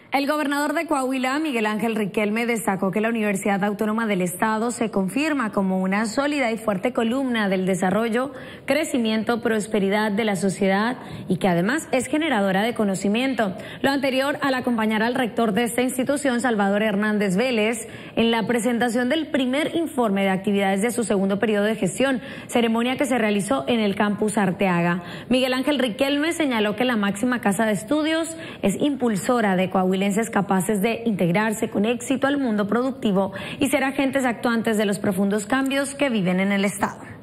El gobernador de Coahuila, Miguel Ángel Riquelme, destacó que la Universidad Autónoma del Estado se confirma como una sólida y fuerte columna del desarrollo, crecimiento, prosperidad de la sociedad y que además es generadora de conocimiento. Lo anterior al acompañar al rector de esta institución, Salvador Hernández Vélez, en la presentación del primer informe de actividades de su segundo periodo de gestión, ceremonia que se realizó en el campus Arteaga. Miguel Ángel Riquelme señaló que la máxima casa de estudios es impulsora de coahuilenses capaces de integrarse con éxito al mundo productivo y ser agentes actuantes de los profundos cambios que viven en el Estado.